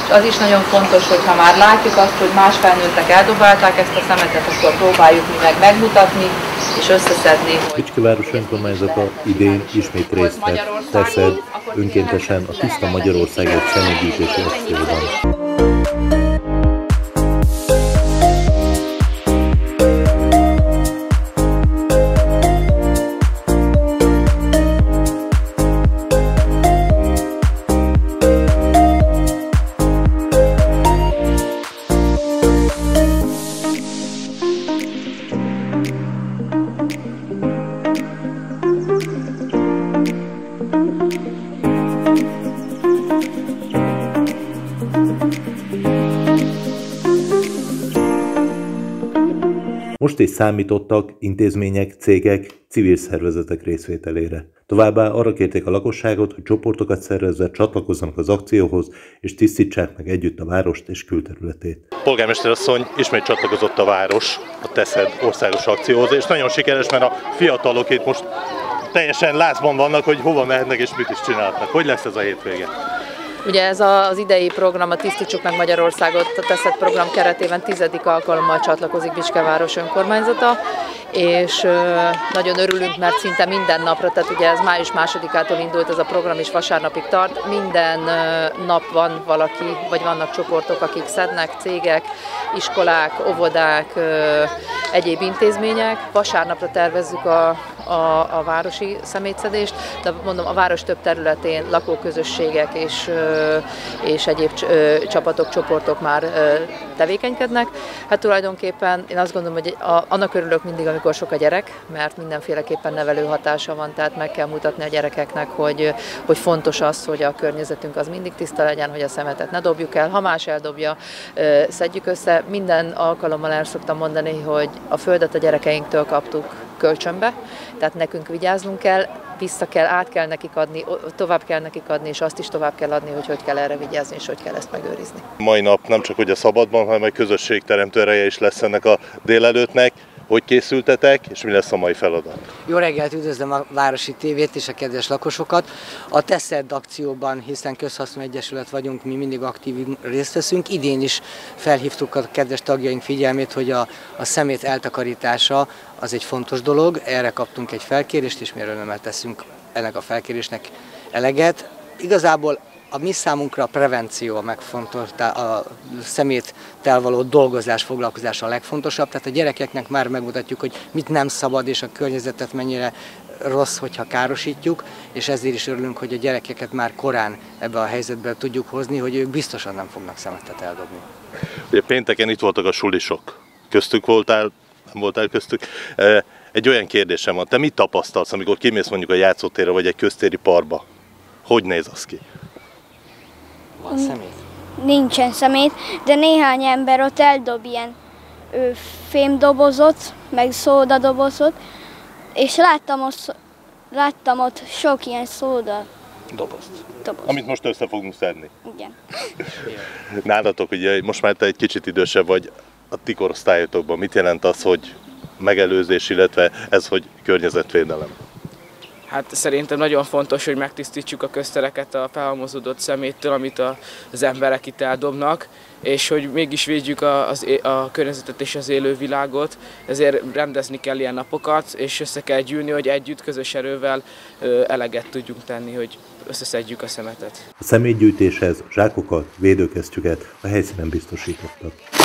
Az is nagyon fontos, hogy ha már látjuk azt, hogy más felnőttek eldobálták ezt a szemetet, akkor próbáljuk mi meg megmutatni és összeszedni. Bicske város önkormányzata idén ismét részt vett TESZED önkéntesen a Tiszta Magyarországért személygyűjtési akcióban. Most is számítottak intézmények, cégek, civil szervezetek részvételére. Továbbá arra kérték a lakosságot, hogy csoportokat szervezve csatlakozzanak az akcióhoz, és tisztítsák meg együtt a várost és külterületét. Polgármester asszony ismét csatlakozott a város a TESZED országos akcióhoz, és nagyon sikeres, mert a fiatalok itt most teljesen lázban vannak, hogy hova mehetnek és mit is csinálnak. Hogy lesz ez a hétvége? Ugye ez az idei program, a Tisztítsuk meg Magyarországot, a TESZED program keretében 10. alkalommal csatlakozik Bicske város önkormányzata, és nagyon örülünk, mert szinte minden napra, tehát ugye ez május 2-ától indult ez a program, és vasárnapig tart, minden nap van valaki, vagy vannak csoportok, akik szednek, cégek, iskolák, óvodák, egyéb intézmények. Vasárnapra tervezzük a városi szemétszedést, de mondom, a város több területén lakóközösségek és egyéb csapatok, csoportok már tevékenykednek. Hát tulajdonképpen én azt gondolom, hogy annak örülök mindig, amikor sok a gyerek, mert mindenféleképpen nevelő hatása van, tehát meg kell mutatni a gyerekeknek, hogy fontos az, hogy a környezetünk az mindig tiszta legyen, hogy a szemetet ne dobjuk el, ha más eldobja, szedjük össze. Minden alkalommal el szoktam mondani, hogy a földet a gyerekeinktől kaptuk kölcsönbe, tehát nekünk vigyáznunk kell, át kell nekik adni, tovább kell nekik adni, és azt is tovább kell adni, hogy kell erre vigyázni, és hogy kell ezt megőrizni. Mai nap nem csak hogy a szabadban, hanem egy közösségteremtő ereje is lesz ennek a délelőttnek. Hogy készültetek, és mi lesz a mai feladat? Jó reggelt, üdvözlöm a Városi Tévét és a kedves lakosokat. A TESZED akcióban, hiszen közhasznú egyesület vagyunk, mi mindig aktív részt veszünk. Idén is felhívtuk a kedves tagjaink figyelmét, hogy a szemét eltakarítása az egy fontos dolog. Erre kaptunk egy felkérést, és mi örömmel teszünk ennek a felkérésnek eleget. Igazából a mi számunkra a prevenció a szeméttel való dolgozás, foglalkozás a legfontosabb, tehát a gyerekeknek már megmutatjuk, hogy mit nem szabad, és a környezetet mennyire rossz, hogyha károsítjuk, és ezért is örülünk, hogy a gyerekeket már korán ebbe a helyzetbe tudjuk hozni, hogy ők biztosan nem fognak szemetet eldobni. Ugye pénteken itt voltak a sulisok. Köztük voltál, nem voltál köztük. Egy olyan kérdésem van, te mit tapasztalsz, amikor kimész mondjuk a játszótérre vagy egy köztéri parkba? Hogy néz az ki? Van szemét? Nincsen szemét, de néhány ember ott eldob ilyen fémdobozot, meg szódadobozot, és láttam ott sok ilyen szóda dobozt. Amit most össze fogunk szedni. Igen. Nálatok, ugye most már te egy kicsit idősebb vagy, a ti korosztályotokban mit jelent az, hogy megelőzés, illetve ez, hogy környezetvédelem? Hát szerintem nagyon fontos, hogy megtisztítsuk a köztereket a felhalmozódott szeméttől, amit az emberek itt eldobnak, és hogy mégis védjük a környezetet és az élővilágot, ezért rendezni kell ilyen napokat, és össze kell gyűlni, hogy együtt, közös erővel eleget tudjunk tenni, hogy összeszedjük a szemetet. A szemétgyűjtéshez zsákokat, védőkesztyüket a helyszínen biztosítottak.